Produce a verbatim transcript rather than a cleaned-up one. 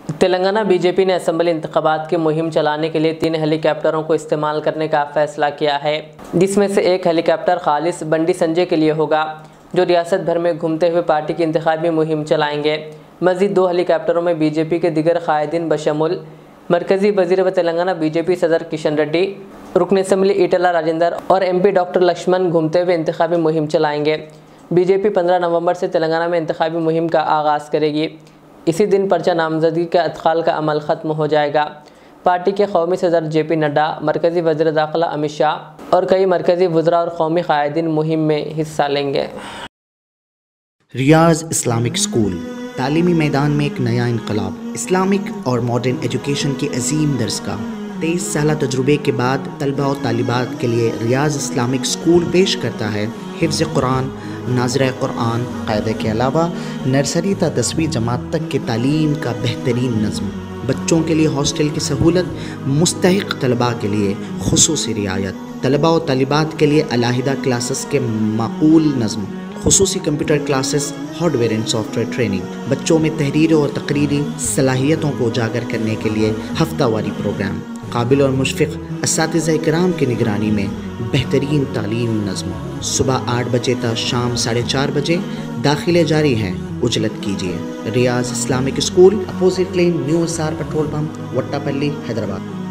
Telangana be J پی نے assembly انتخابات کی مہم چلانے کے لیے تین ہیلی کاپٹروں کو استعمال کرنے کا فیصلہ کیا ہے، جس میں سے ایک ہیلی کاپٹر خالص بنڈی سنجے کے لیے ہوگا، جو ریاست بھر میں گھومتے ہوئے پارٹی کی انتخابی مہم چلائیں گے۔ مزید دو ہیلی کاپٹروں میں بی جے پی کے دیگر قائدین بشمول مرکزی وزیر و تلنگانہ بی جے پی صدر کشن ریڈی، رکن اسمبلی ایٹلہ راجندر اور ایم پی ڈاکٹر لکشمن گھومتے ہوئے انتخابی مہم چلائیں گے۔ بی جے پی پندرہ نومبر سے تلنگانہ میں انتخابی مہم کا آغاز کرے گی۔ اسی دن پرچہ نامزدگی کا ادخال کا عمل ختم ہو جائے گا۔ پارٹی کے قومی صدر جے پی نڈا، مرکزی وزیر داخلہ امت شاہ اور کئی مرکزی وزراء اور قومی قائدین مہم میں حصہ لیں گے۔ ریاض اسلامک اسکول تعلیمی میدان میں ایک نیا انقلاب، اسلامک اور ماڈرن ایجوکیشن کی عظیم درسگاہ۔ تیئیس سالہ تجربے کے بعد طلبہ و طالبات کے لیے ریاض اسلامک اسکول پیش کرتا ہے حفظ قرآن، ناظرہ قرآن، قاعدے کے علاوہ نرسری تا دسویں جماعت تک کی تعلیم کا بہترین نظم۔ بچوں کے لیے ہاسٹل کی سہولت، مستحق طلباء کے لیے خصوصی رعایت، طلباء و طالبات کے لیے علیحدہ کلاسز کے معقول نظم، خصوصی computer classes, hardware and software training, بچوں میں تحریری اور تقریری صلاحیتوں کو اجاگر کرنے کے لیے ہفتہ واری پروگرام، قابل اور مشفق اساتذہ کرام کی نگرانی میں بہترین تعلیم نظم۔ صبح آٹھ بجے تا شام ساڑھے چار بجے داخلے جاری ہیں، اجلت کیجیے۔ Riyaz Islamic school, opposite lane, new Essar petrol pump, Vattepally, Hyderabad.